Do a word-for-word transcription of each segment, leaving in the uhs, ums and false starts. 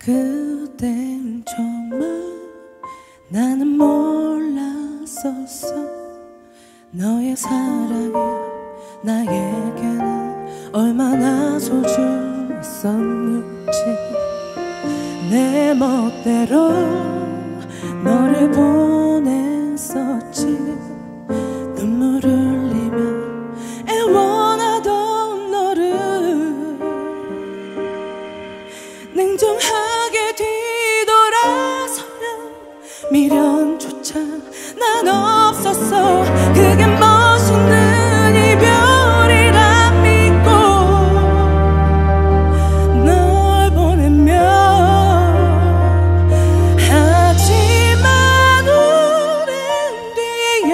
그땐 정말 나는 몰랐었어. 너의 사랑이 나에게는 얼마나 소중했었는지. 내 멋대로 너를 보냈었지. 눈물을 흘리며 애원하던 너를 냉정하게 뒤돌아서면 미련조차 난 없었어. 그게 멋있는 이별이라 믿고 널 보내며. 하지만 오랜 뒤에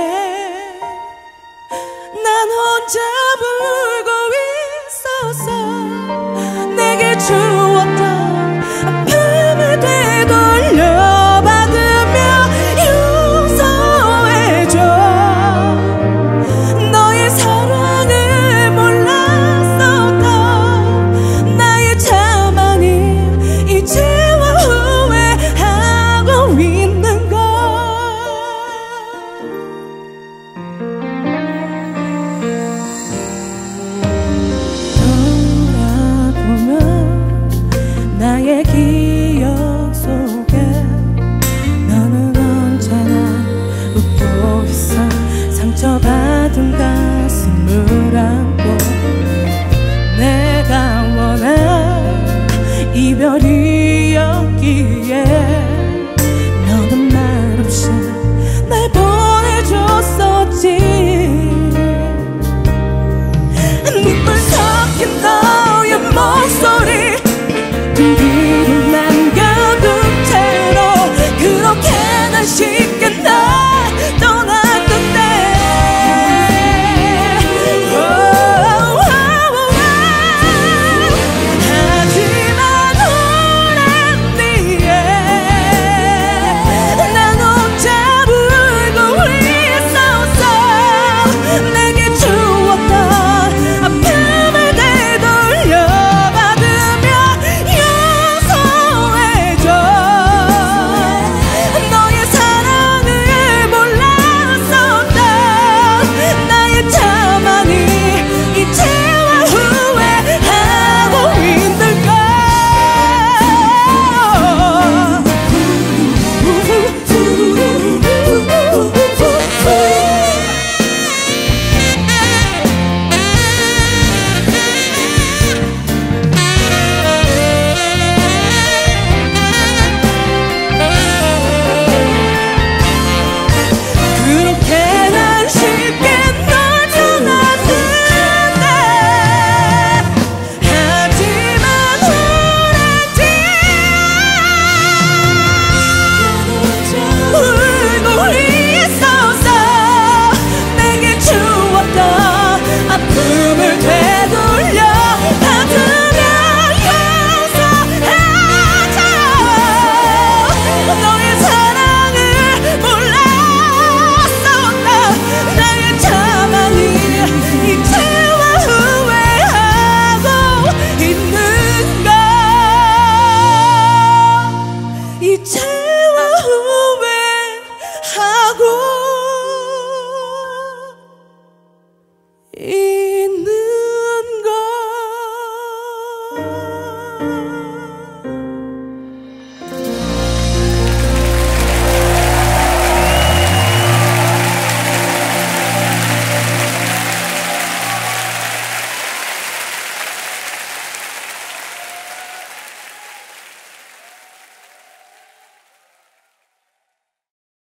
난 혼자 울고 있었어. 내게 주었던 아픔을 되돌려받으며 용서해줘. 너의 사랑을 몰랐었던 나의 자만이 이제와 후회하고 있는 걸. 돌아보면 나의 기억 속에 너는 언제나 웃고 있어. 상처받은 가슴을 안고 내가 원한 이별이었기에 너는 말없이 날 보내줬었지. 눈물 섞인 너의 목소리 뒤로 남겨둔 채로 그렇게 난 쉽게 날 떠났던데. 하지만 오랜 뒤에 난 혼자 울고 있었어. 내게 주었던 아픔을 되돌려받으며 용서해줘. 너의 사랑을 몰랐었던 나의 자만이 이제와 후회하고 있는 걸. 그렇게 난 쉽게 널 떠났는데. 하지만 오랜 뒤에 울고 있었어. 내게 주었던 아픔을 되돌려받으며 용서하자. 너의 사랑을 몰랐었던 나의 자만이 이제와 후회하고 있는 걸. 이제와 후회하고